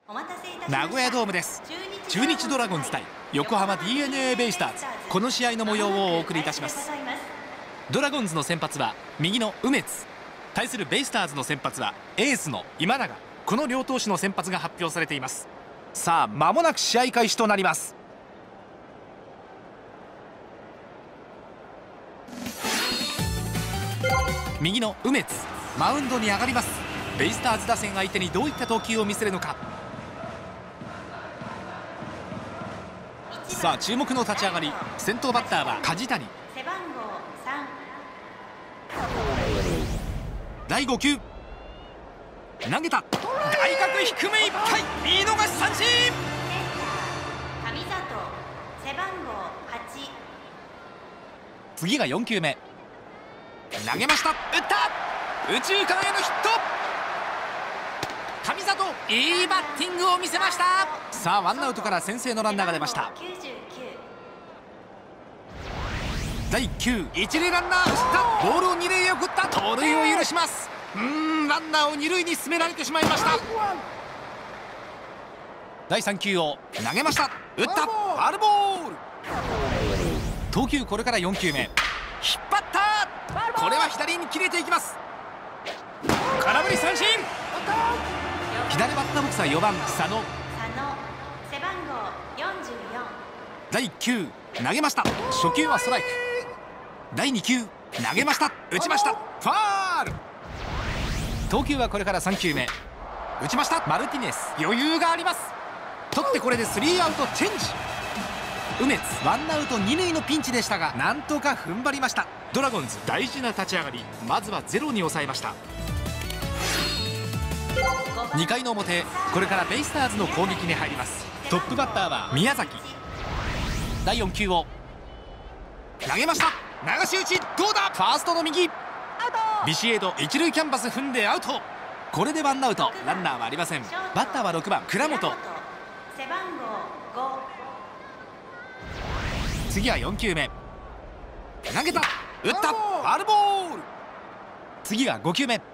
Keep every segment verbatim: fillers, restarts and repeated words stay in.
名古屋ドームです。中日ドラゴンズ対横浜 ディーエヌエー ベイスターズ、この試合の模様をお送りいたします。ドラゴンズの先発は右の梅津、対するベイスターズの先発はエースの今永、この両投手の先発が発表されています。さあ間もなく試合開始となります。右の梅津、マウンドに上がります。ベイスターズ打線相手にどういった投球を見せるのか。さあ注目の立ち上がり、先頭バッターは梶谷。だいご球投げた、外角低めいっぱい、見逃し三振。次がよん球目、投げました、打った、右中間へのヒット。神里、いいバッティングを見せました。さあワンアウトから先制のランナーが出ました。だいいっ球、一塁ランナー走った、ボールを二塁へ送った、盗塁を許します。うーん、ランナーを二塁に進められてしまいました。だいさん球を投げました、打った、ファウルボール。投球これからよん球目、引っ張った、これは左に切れていきます。空振り三振。左バッターボックスはよばん佐野。だいいっ球投げました、初球はストライク。だいに球投げました、打ちました、ファール。投球はこれからさん球目、打ちました、マルティネス、余裕があります。取ってこれでスリーアウトチェンジ。梅津、ワンアウト二塁のピンチでしたが、なんとか踏ん張りました。ドラゴンズ大事な立ち上がり、まずはゼロに抑えました。にかいの表、これからベイスターズの攻撃に入ります。トップバッターは宮崎。だいよん球を投げました、流し打ち、どうだ、ファーストの右、ビシエド、一塁キャンバス踏んでアウト。これでワンアウト、ランナーはありません。バッターはろくばん倉本。次はよん球目、投げた、打った、ファウルボール。次はご球目、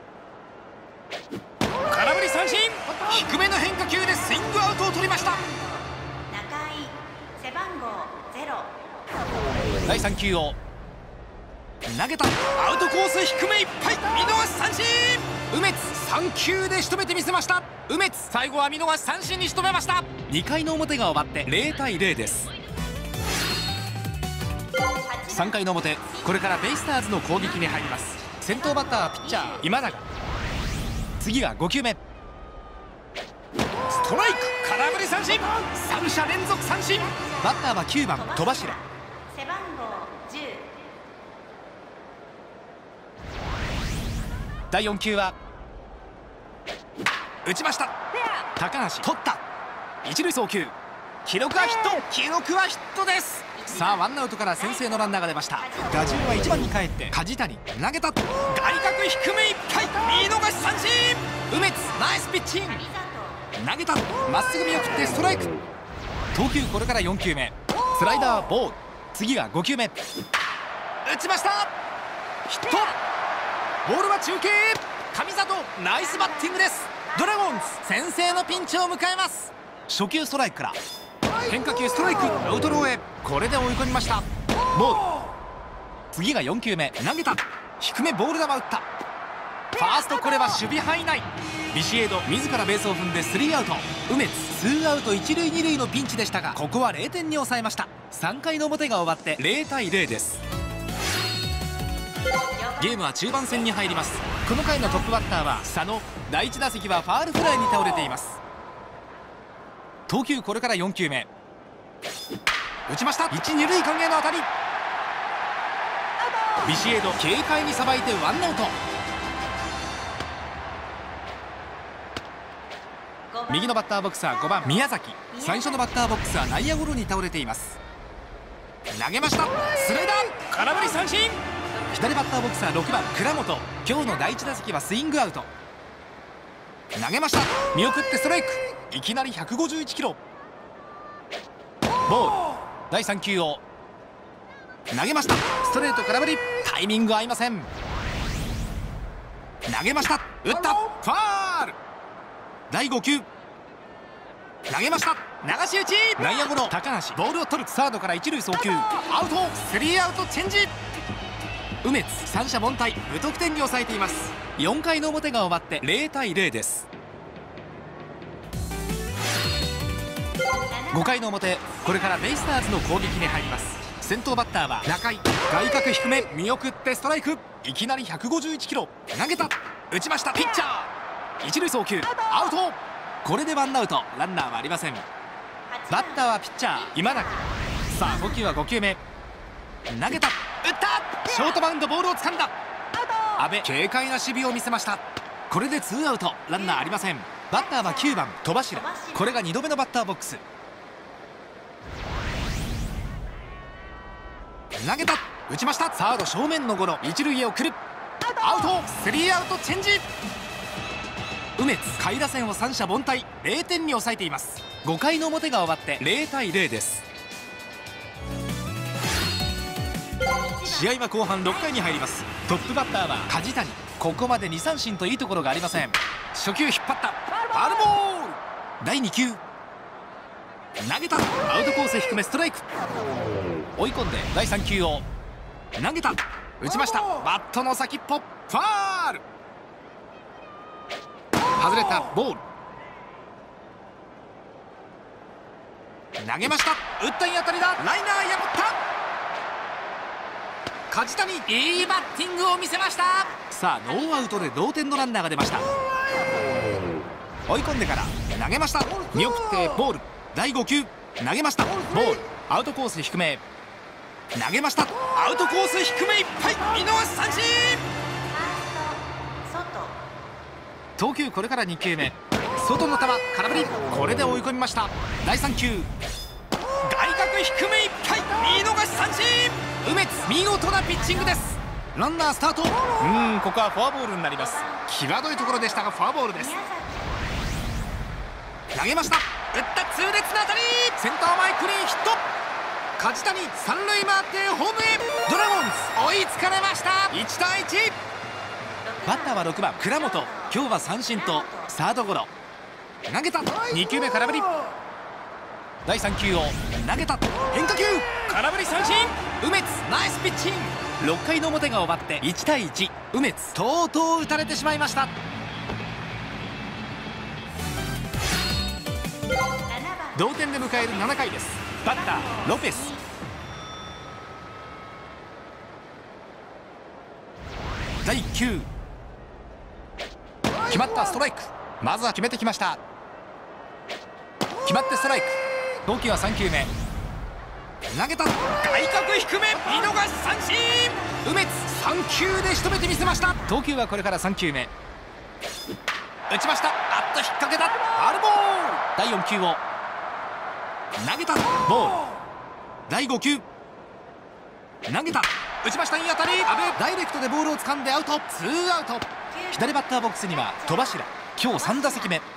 空振り三振。低めの変化球でスイングアウトを取りました。だいさん球を投げた、アウトコース低めいっぱい、見逃し三振。梅津、さん球で仕留めてみせました。梅津、最後は見逃し三振に仕留めました。にかいの表が終わってゼロたいゼロです。さんかいの表、これからベイスターズの攻撃に入ります。先頭バッターはピッチャー今永。次がご球目、ストライク、空振り三振、さん者連続三振。バッターはきゅうばん戸柱。だいよん球は打ちました、高橋、取った、一塁送球、記録はヒット、記録はヒットです。さあワンアウトから先制のランナーが出ました。打順はいちばんに帰って梶谷、投げた、外角低めいっぱい、見逃し三振。梅津、ナイスピッチング、投げた、まっすぐ見送ってストライク。投球これからよん球目、スライダーボール。次がご球目、打ちました、ヒット。ボールは中継、神里、ナイスバッティングです。ドラゴンズ先制のピンチを迎えます。初球ストライクから変化球ストライク、アウトローへ、これで追い込みました。ボール。次がよん球目、投げた、低めボール球打った、ファースト、これは守備範囲内。ビシエド、自らベースを踏んでスリーアウト。梅津、ツーアウト一塁二塁のピンチでしたが、ここはゼロてんに抑えました。さんかいの表が終わってゼロたいゼロです。ゲームは中盤戦に入ります。この回のトップバッターは佐野。だいいち打席はファールフライに倒れています。投球これからよん球目、打ちました、一二塁間への当たり、ビシエド、軽快にさばいてワンアウト。右のバッターボックスはごばん宮崎。最初のバッターボックスは内野ゴロに倒れています。投げました、スライダー、空振り三振。左バッターボックスはろくばん倉本。今日のだいいち打席はスイングアウト。投げました、見送ってストライク、いきなりひゃくごじゅういちキロ。ボール。だいさん球を投げました、ストレート空振り、タイミング合いません。投げました、打った、ファール。だいご球投げました、流し打ち、内野ゴロ、高橋ボールを取る、サードから一塁送球、アウト、スリーアウトチェンジ。梅津三者凡退、無得点に抑えています。よんかいの表が終わってゼロたいゼロです。ごかいの表、これからベイスターズの攻撃に入ります。先頭バッターは中井、外角低め、見送ってストライク。いきなりひゃくごじゅういちキロ、投げた、打ちました、ピッチャー一塁送球、アウト。これでワンアウト、ランナーはありません。バッターはピッチャー今永。さあ投球はごきゅうめ、投げた、打った、ショートバウンド、ボールを掴んだ。阿部、軽快な守備を見せました。これでツーアウト、ランナーありません。バッターはきゅうばん戸柱、これがにどめのバッターボックス。投げた、打ちました、サード正面のゴロ、一塁へ送る、アウト、スリーアウトチェンジ。梅津下位打線を三者凡退、ゼロてんに抑えています。ごかいの表が終わってゼロたいゼロです。試合は後半ろっかいに入ります。トップバッターは梶谷、ここまでにさんしんといいところがありません。初球引っ張った、ファウルボール。だいにきゅう、投げた、アウトコース低め、ストライク。追い込んでだいさんきゅうを投げた、打ちました、バットの先っぽ、ファール。外れた、ボール。投げました、打ったいい当たりだ、ライナー破った。梶谷、いいバッティングを見せました。さあノーアウトで同点のランナーが出ました。追い込んでから投げました、見送ってボール。だいごきゅう、投げました、ボール。アウトコース低め、投げました、アウトコース低めいっぱい、見逃し三振。投球これからにきゅうめ、外の球、空振り。これで追い込みました。だいさんきゅう、外角低めいっぱい、見逃し三振。梅津、見事なピッチングです。ランナースタート。うーん、ここはフォアボールになります。際どいところでしたがフォアボールです。投げました、打った、痛烈な当たり、センター前クリーンヒット。梶谷、三塁回ってホームへ。ドラゴンズ追いつかれました。いちたいいち。バッターはろくばん倉本、今日は三振とサードゴロ。投げた、にきゅうめ空振り。だいさんきゅうを投げた、変化球、空振り三振。梅津、ナイスピッチング。ろっかいの表が終わっていちたいいち、梅津とうとう打たれてしまいました。同点で迎えるななかいです。バッターロペス、だいいっきゅう、決まった、ストライク。まずは決めてきました。決まってストライク。投球はさんきゅうめ、投げた、外角低め、見逃し三振。梅津、さんきゅうで仕留めてみせました。投球はこれからさんきゅうめ、打ちました、あっと引っ掛けた、ファウルボール。だいよんきゅうを投げた、ボール。だいごきゅう、投げた、打ちました、いい当たり。阿部、ダイレクトでボールを掴んでアウト、ツーアウト。左バッターボックスには戸柱、今日さんだせきめ。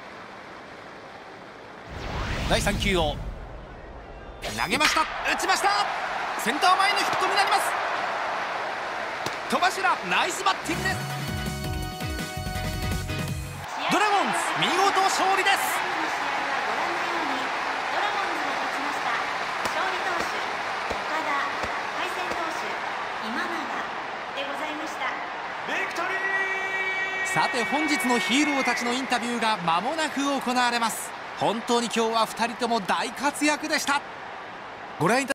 だいさんきゅうを投げました、打ちました、センター前のヒットになります。戸柱、ナイスバッティングです。ドラゴンズ見事勝利です。さて本日のヒーローたちのインタビューが間もなく行われます。本当に今日はふたりとも大活躍でした。ご覧いただ